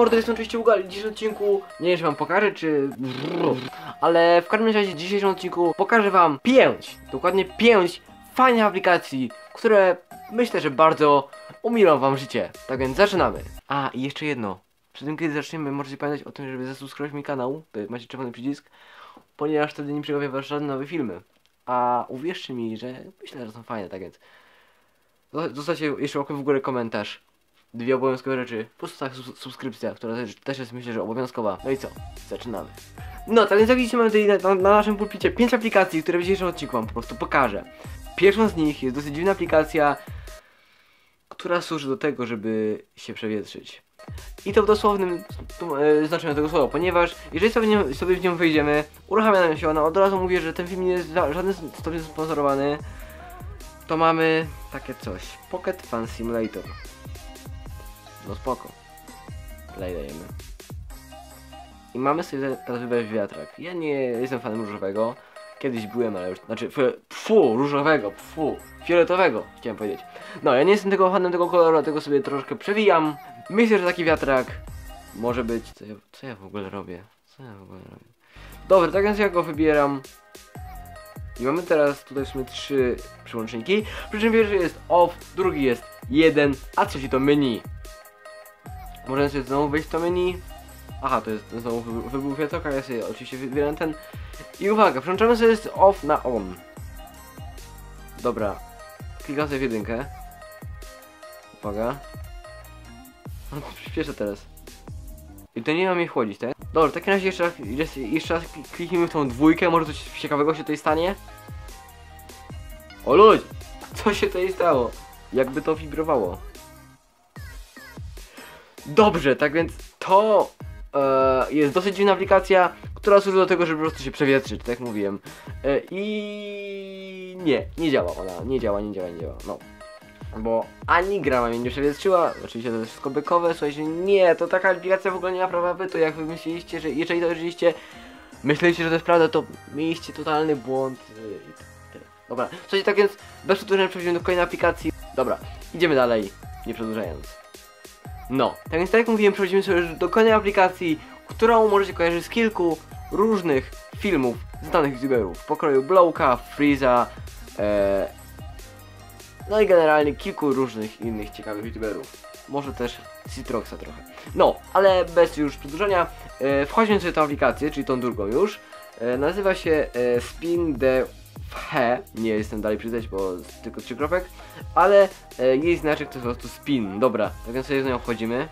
mordy, jestem oczywiście Ugal. W dzisiejszym odcinku, nie wiem czy wam pokażę, czy... ale w każdym razie w dzisiejszym odcinku pokażę wam 5, dokładnie 5 fajnych aplikacji, które myślę, że bardzo umilą wam życie. Tak więc zaczynamy. A, i jeszcze jedno. Przed tym, kiedy zaczniemy, możecie pamiętać o tym, żeby zasubskrybować mi kanał. Tutaj macie czerwony przycisk, ponieważ wtedy nie przegapię was żadne nowe filmy. A uwierzcie mi, że myślę, że są fajne, tak więc zostawcie jeszcze łapkę w górę, komentarz. 2 obowiązkowe rzeczy, po prostu tak subskrypcja, która też jest, myślę, że obowiązkowa. No i co? Zaczynamy. No, tak więc jak widzicie, mamy tutaj na naszym pulpicie 5 aplikacji, które w dzisiejszym odcinku wam po prostu pokażę. Pierwszą z nich jest dosyć dziwna aplikacja, która służy do tego, żeby się przewietrzyć. I to w dosłownym znaczeniu tego słowa, ponieważ jeżeli sobie w nią wejdziemy, uruchamia nam się ona, od razu mówię, że ten film nie jest w żadnym stopniu sponsorowany. To mamy takie coś, Pocket Fan Simulator. No spoko. Play dajemy. I mamy sobie teraz wybrać wiatrak. Ja nie jestem fanem różowego. Kiedyś byłem, ale już, znaczy, różowego, fioletowego, chciałem powiedzieć. No, ja nie jestem fanem tego koloru, dlatego sobie troszkę przewijam. Myślę, że taki wiatrak może być... Co ja w ogóle robię? Dobra, tak więc ja go wybieram. I mamy teraz tutaj w sumie 3 przyłączniki. Przy czym pierwszy jest off, drugi jest 1, a trzeci to menu. Możemy sobie znowu wejść w to menu. Aha, to jest znowu wybór wiatraka, ja sobie oczywiście wybieram ten. I uwaga, przełączamy sobie z off na on. Dobra. Klikam sobie w jedynkę. Uwaga. No to przyspieszę teraz. I to nie ma mnie chłodzić, tak? Dobra, w takim razie jeszcze raz kliknijmy w tą dwójkę, może coś ciekawego się tutaj stanie. O ludzie! Co się tutaj stało? Jakby to wibrowało. Dobrze, tak więc to jest dosyć dziwna aplikacja, która służy do tego, żeby po prostu się przewietrzyć, tak jak mówiłem. I nie działa ona, nie działa, no. Bo ani gra mnie nie przewietrzyła, oczywiście to jest wszystko bekowe, słuchajcie, nie, to taka aplikacja w ogóle nie ma prawa bytu, jak wy myśleliście, że jeżeli to rzeczywiście myśleliście, że to jest prawda, to mieliście totalny błąd. Dobra, słuchajcie, tak więc bez przedłużenia przechodzimy do kolejnej aplikacji. Dobra, idziemy dalej, nie przedłużając. No, tak więc tak jak mówiłem, przechodzimy sobie do kolejnej aplikacji, którą możecie kojarzyć z kilku różnych filmów znanych youtuberów. Pokroju Blowka, Freeza, no i generalnie kilku różnych innych ciekawych youtuberów. Może też Citroxa trochę. No, ale bez już przedłużenia, wchodźmy sobie w tę aplikację, czyli tą drugą już. Nazywa się Spin the He. Nie jestem dalej przyznać, bo tylko 3 kropek. Ale jej znaczek to jest po prostu spin. Dobra, tak więc sobie z nią wchodzimy.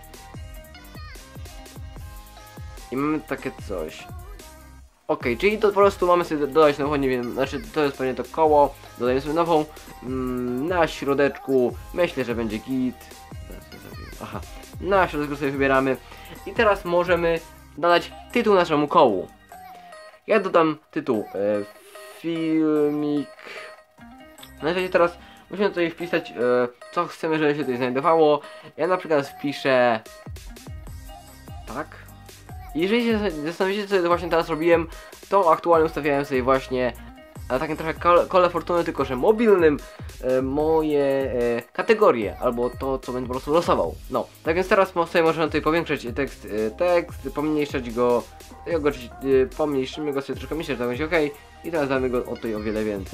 I mamy takie coś. Ok, czyli to po prostu mamy sobie dodać nową, nie wiem, znaczy to jest pewnie to koło. Dodajemy sobie nową. Na środeczku myślę, że będzie git. Aha, na środeczku sobie wybieramy. I teraz możemy dodać tytuł naszemu kołu. Ja dodam tytuł filmik. Na razie teraz musimy tutaj wpisać co chcemy, żeby się tutaj znajdowało. Ja na przykład wpiszę tak. Jeżeli się zastanowicie, co właśnie teraz robiłem, to aktualnie ustawiałem sobie właśnie na takim trochę kole fortuny, tylko że mobilnym, moje kategorie, albo to, co będę po prostu losował. No, tak więc teraz sobie możemy tutaj powiększyć tekst, pomniejszać go, pomniejszymy go sobie troszkę, myślę, że to będzie ok. I teraz damy go tutaj o wiele więcej.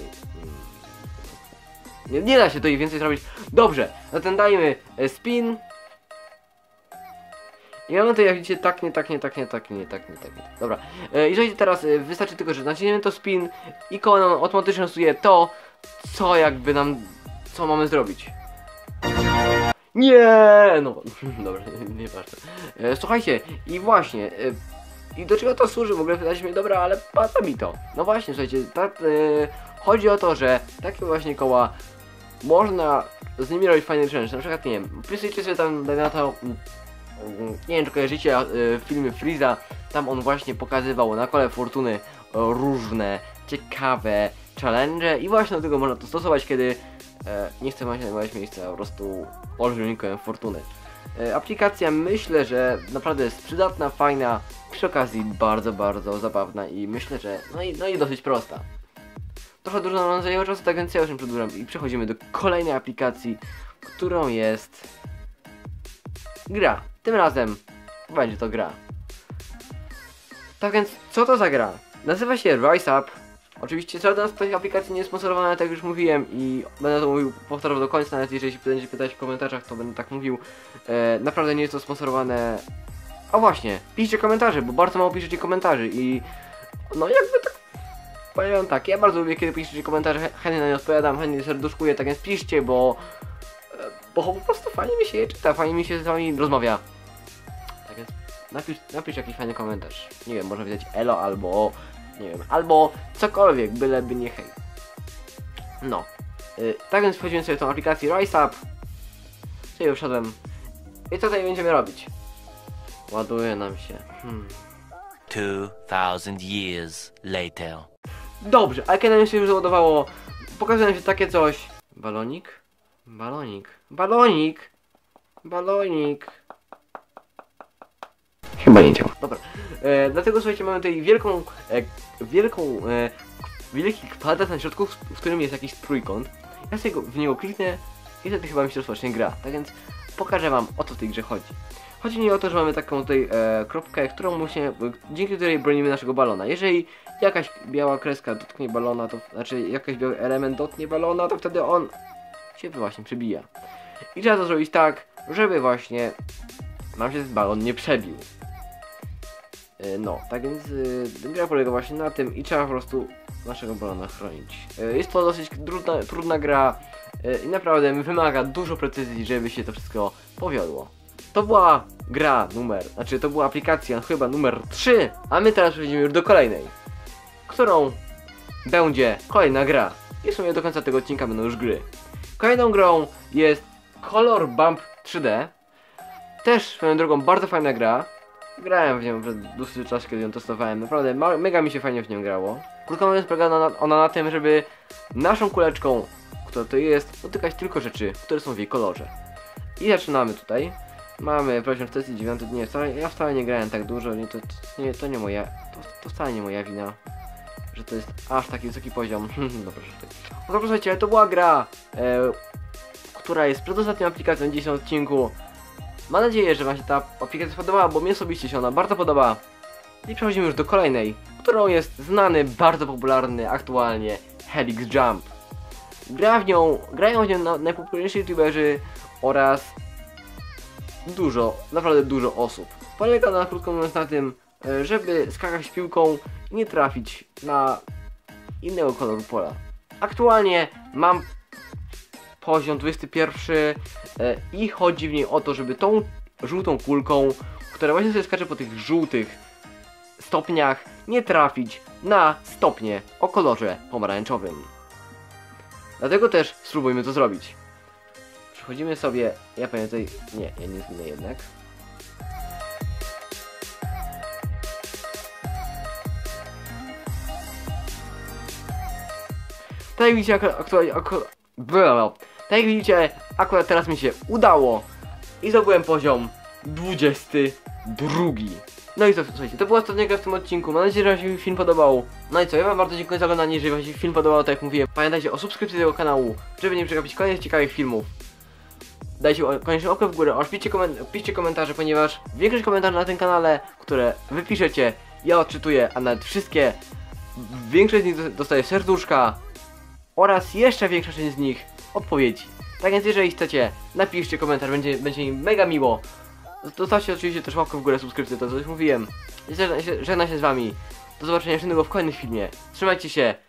Nie da się tutaj więcej zrobić. Dobrze, zatem dajmy spin. I mamy to, jak widzicie, tak, nie. Dobra, jeżeli teraz wystarczy tylko, że naciśniemy to spin i koło nam automatycznie losuje to, co mamy zrobić. Nie, no, dobra, nie ważne. Słuchajcie, i właśnie, i do czego to służy? W ogóle pytaliśmy, dobra, ale po co mi to? No właśnie, słuchajcie, chodzi o to, że takie właśnie koła można z nimi robić fajne rzeczy, na przykład, nie wiem, wpisujcie sobie tam na to. Nie wiem, czy kojarzycie filmy Freeza. Tam on właśnie pokazywał na kole fortuny różne ciekawe challenge i właśnie do tego można to stosować, kiedy nie chce man się zajmować miejsca, po prostu olbrzymim kołem fortuny. Aplikacja myślę, że naprawdę jest przydatna, fajna, przy okazji bardzo zabawna i myślę, że no i dosyć prosta. Trochę dużo nam zajęło czasu, tak więc ja już nie przedłużam i przechodzimy do kolejnej aplikacji, którą jest gra. Tym razem będzie to gra. Tak więc, co to za gra? Nazywa się Rise Up. Oczywiście żadna z tych aplikacji nie jest sponsorowana, tak jak już mówiłem i będę to mówił, powtarzał do końca, nawet jeżeli będziecie pytać w komentarzach, to będę tak mówił. Naprawdę nie jest to sponsorowane. A właśnie, piszcie komentarze, bo bardzo mało piszecie komentarzy i no jakby tak powiem tak, ja bardzo lubię kiedy piszecie komentarze, chętnie na nie odpowiadam, chętnie serduszkuję, tak więc piszcie, bo po prostu fajnie mi się je czyta, fajnie mi się z wami rozmawia. Tak więc napisz jakiś fajny komentarz. Nie wiem, można wydać elo albo nie wiem, albo cokolwiek, byleby nie hej. No. Tak więc wchodzimy sobie w tą aplikację Rise Up. Czyli wszedłem. I co tutaj będziemy robić? Ładuje nam się. 2000 years later. Dobrze, a kiedy nam się już załadowało, pokazuje nam się takie coś. Balonik? Balonik. Balonik! Balonik! Chyba nie działa. Dobra. Dlatego słuchajcie, mamy tutaj wielki kwadrat na środku, w którym jest jakiś trójkąt. Ja sobie w niego kliknę i wtedy chyba mi się rozpocznie gra. Tak więc pokażę wam, o co w tej grze chodzi. Chodzi mi o to, że mamy taką tutaj kropkę, dzięki której bronimy naszego balona. Jeżeli jakaś biała kreska dotknie balona, to znaczy jakiś biały element dotknie balona, to wtedy on się właśnie przebija. I trzeba to zrobić tak, żeby właśnie nam się balon nie przebił. No, tak więc gra polega właśnie na tym i trzeba po prostu naszego balona chronić. Jest to dosyć trudna gra i naprawdę wymaga dużo precyzji, żeby się to wszystko powiodło. To była to była aplikacja chyba numer 3, a my teraz przechodzimy już do kolejnej, którą będzie kolejna gra. I w sumie do końca tego odcinka będą już gry. Kolejną grą jest Color Bump 3D. Też swoją drogą bardzo fajna gra. Grałem w nią przez dłuższy czas, kiedy ją testowałem. Naprawdę mega mi się fajnie w nią grało. Krótko mówiąc, polega ona na tym, żeby naszą kuleczką, która to jest, dotykać tylko rzeczy, które są w jej kolorze. I zaczynamy tutaj. Mamy poziom 49, ja wcale nie grałem tak dużo, to nie moja, to wcale nie moja wina, że to jest aż taki wysoki poziom. Dobra, no słuchajcie, ale to była gra, która jest przedostatnią aplikacją w dzisiejszym odcinku. Mam nadzieję, że wam się ta aplikacja spodobała, bo mnie osobiście się ona bardzo podoba. I przechodzimy już do kolejnej, którą jest znany, bardzo popularny aktualnie Helix Jump. Grają w nią najpopularniejsi youtuberzy oraz naprawdę dużo osób. Polega ona, krótko mówiąc, na tym, żeby skakać piłką i nie trafić na innego koloru pola. Aktualnie mam poziom 21 i chodzi w niej o to, żeby tą żółtą kulką, która właśnie sobie skacze po tych żółtych stopniach, nie trafić na stopnie o kolorze pomarańczowym. Dlatego też spróbujmy to zrobić. Przechodzimy sobie, ja pamiętaj, ja nie zginę jednak. Tak jak widzicie, akurat teraz mi się udało i zdobyłem poziom 22. No i co, słuchajcie, to była ostatnia gra w tym odcinku. Mam nadzieję, że wam się film podobał. No i co, ja wam bardzo dziękuję za oglądanie. Jeżeli wam się film podobał, tak jak mówiłem, pamiętajcie o subskrypcji tego kanału, żeby nie przegapić kolejnych ciekawych filmów. Dajcie koniecznie łapkę w górę oraz piszcie komentarze, ponieważ większość komentarzy na tym kanale, które wy piszecie, ja odczytuję, a nawet wszystkie, większość z nich dostaje serduszka oraz jeszcze większa część z nich odpowiedzi. Tak więc jeżeli chcecie, napiszcie komentarz, będzie mi mega miło. Zostawcie oczywiście też łapkę w górę, subskrypcję, to co już mówiłem. Żegnam się z wami. Do zobaczenia w kolejnym filmie. Trzymajcie się.